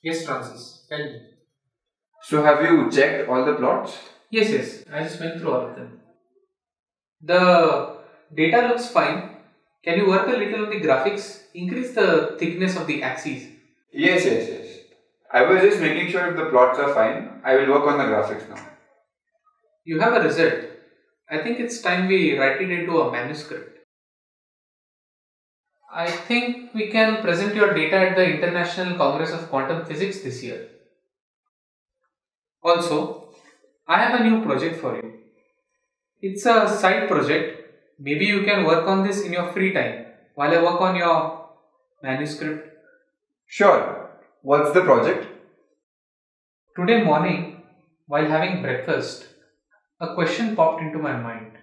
Yes, Francis. Tell me. So have you checked all the plots? Yes. I just went through all of them. The data looks fine. Can you work a little on the graphics? Increase the thickness of the axes. Yes. I was just making sure if the plots are fine. I will work on the graphics now. You have a result. I think it's time we write it into a manuscript. I think we can present your data at the International Congress of Quantum Physics this year. Also, I have a new project for you. It's a side project. Maybe you can work on this in your free time while I work on your manuscript. Sure. What's the project? Today morning, while having breakfast, a question popped into my mind.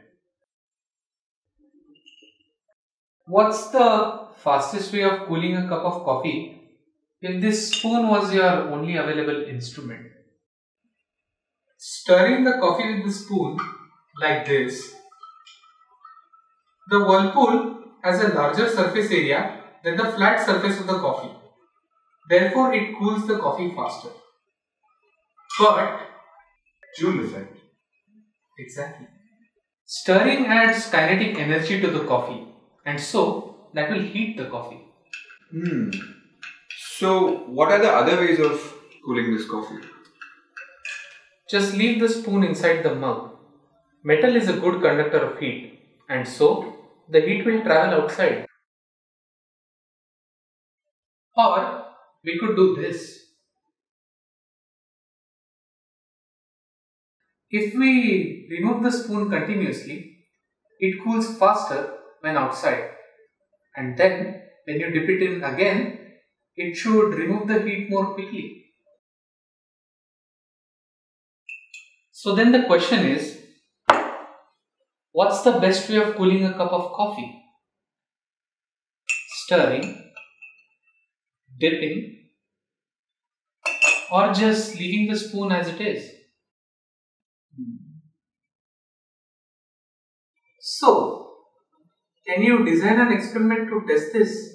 What's the fastest way of cooling a cup of coffee if this spoon was your only available instrument? Stirring the coffee with the spoon like this. The whirlpool has a larger surface area than the flat surface of the coffee. Therefore, it cools the coffee faster. But Joule effect. exactly. Stirring adds kinetic energy to the coffee, and so that will heat the coffee. So what are the other ways of cooling this coffee? Just leave the spoon inside the mug. Metal is a good conductor of heat, and so the heat will travel outside. Or we could do this. If we remove the spoon continuously, it cools faster when outside, and then when you dip it in again, it should remove the heat more quickly. So then the question is, what's the best way of cooling a cup of coffee? Stirring, dipping, or just leaving the spoon as it is? So, can you design an experiment to test this?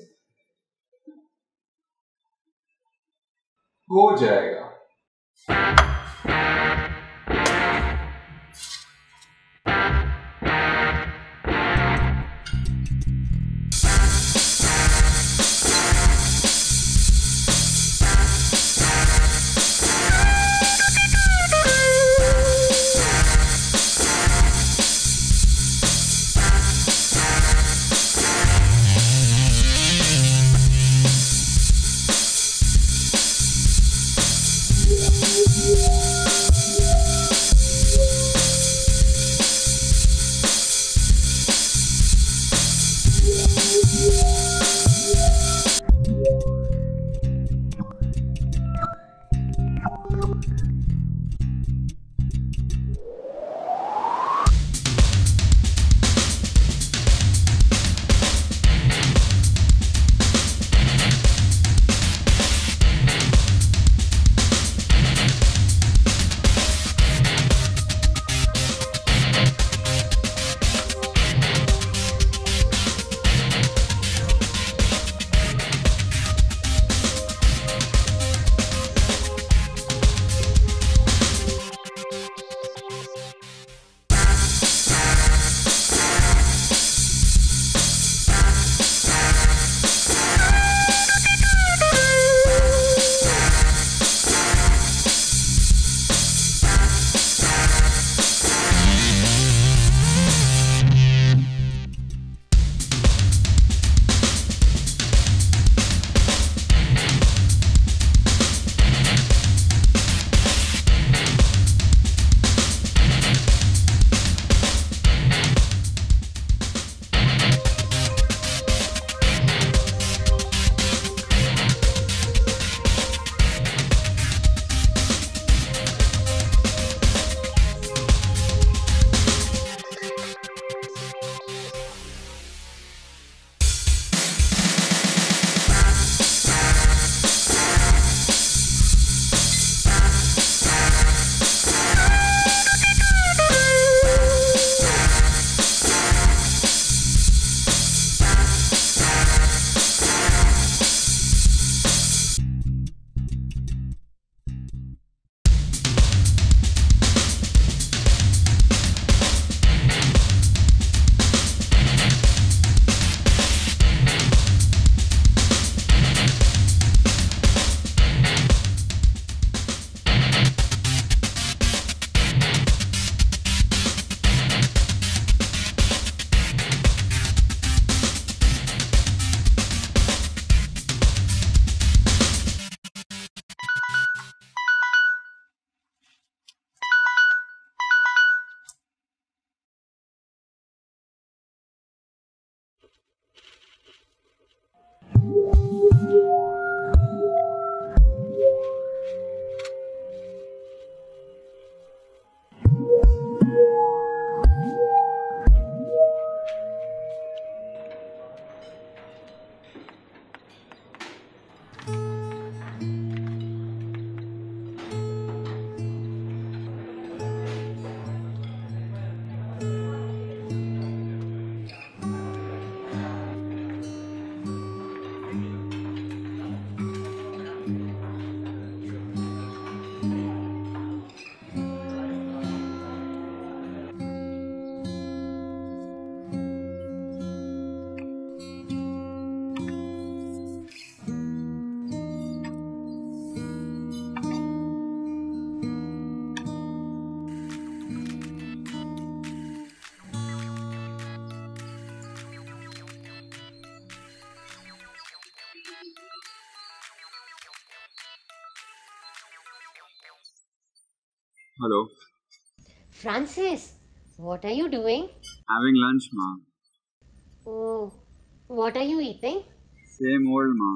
हो जाएगा. Hello. Francis, what are you doing? Having lunch, ma. Oh, what are you eating? Same old, ma.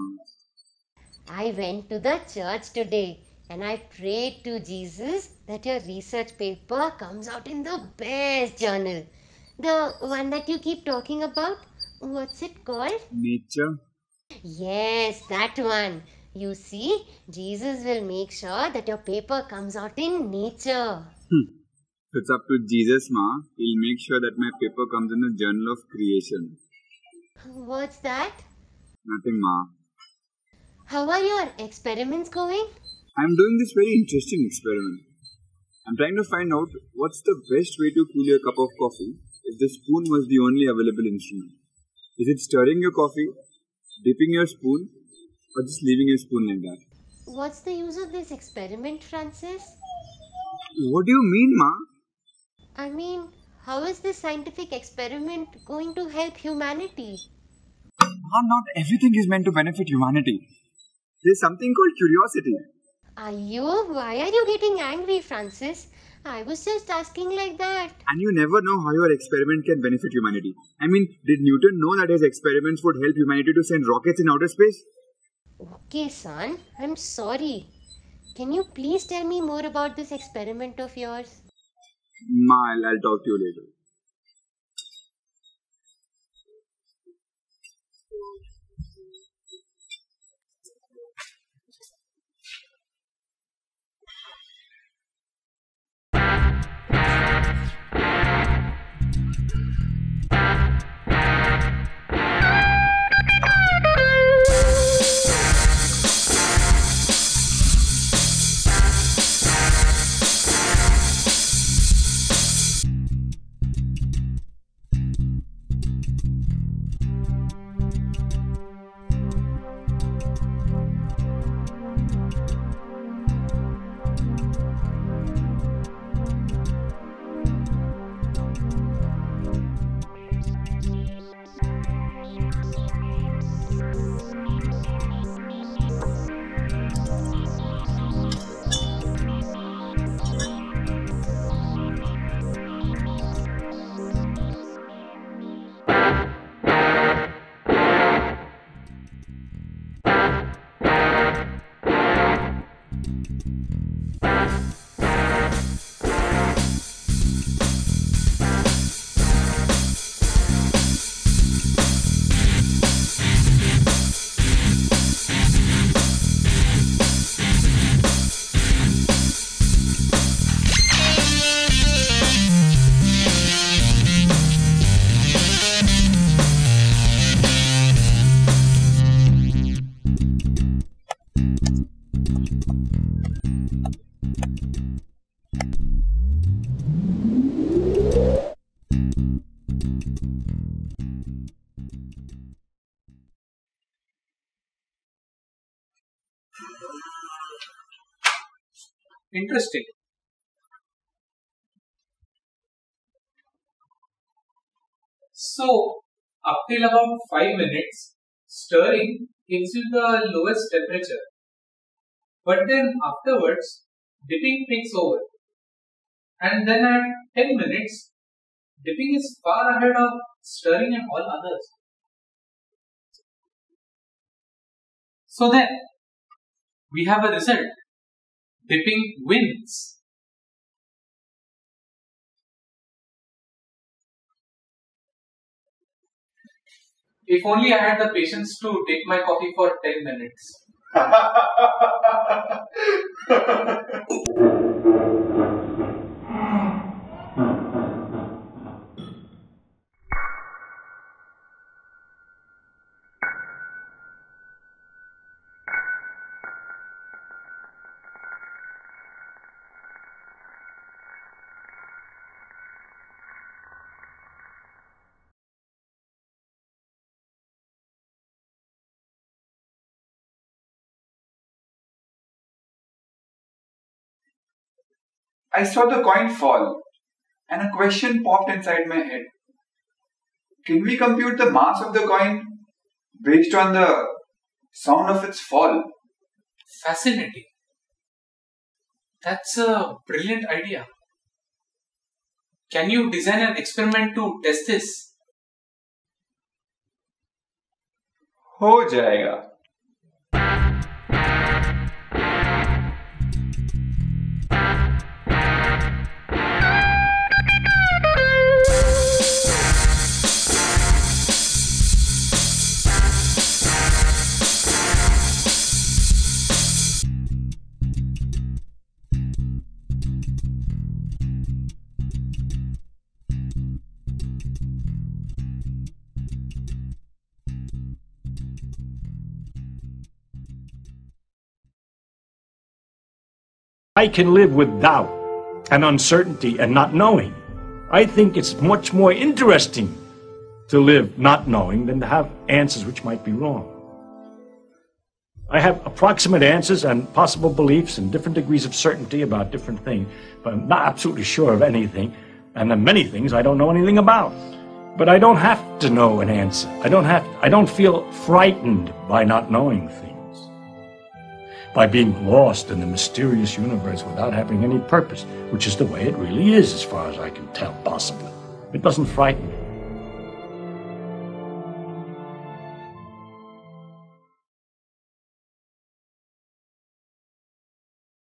I went to the church today and I prayed to Jesus that your research paper comes out in the best journal. The one that you keep talking about. What's it called? Nature? Yes, that one. You see, Jesus will make sure that your paper comes out in nature. If it's up to Jesus, ma, he'll make sure that my paper comes in the Journal of Creation. What's that? Nothing, ma. How are your experiments going? I'm doing this very interesting experiment. I'm trying to find out what's the best way to cool your cup of coffee if the spoon was the only available instrument. Is it stirring your coffee, dipping your spoon, or just leaving your spoon like that? What's the use of this experiment, Francis? What do you mean, ma? I mean, how is this scientific experiment going to help humanity? Ma, not everything is meant to benefit humanity. There's something called curiosity. Why are you getting angry, Francis? I was just asking like that. And you never know how your experiment can benefit humanity. I mean, did Newton know that his experiments would help humanity to send rockets in outer space? Okay, son, I'm sorry. Can you please tell me more about this experiment of yours? Ma, I'll talk to you later. Interesting. So, up till about 5 minutes, stirring gives you the lowest temperature. But then afterwards, dipping takes over. And then at 10 minutes, dipping is far ahead of stirring and all others. So then, we have a result. Dipping wins. If only I had the patience to take my coffee for 10 minutes. I saw the coin fall, and a question popped inside my head. Can we compute the mass of the coin based on the sound of its fall? Fascinating. That's a brilliant idea. Can you design an experiment to test this? हो जाएगा. I can live with doubt and uncertainty and not knowing. I think it's much more interesting to live not knowing than to have answers which might be wrong. I have approximate answers and possible beliefs and different degrees of certainty about different things, but I'm not absolutely sure of anything, and there are many things I don't know anything about. But I don't have to know an answer. I don't feel frightened by not knowing things. By being lost in the mysterious universe without having any purpose, which is the way it really is as far as I can tell, possibly. It doesn't frighten me.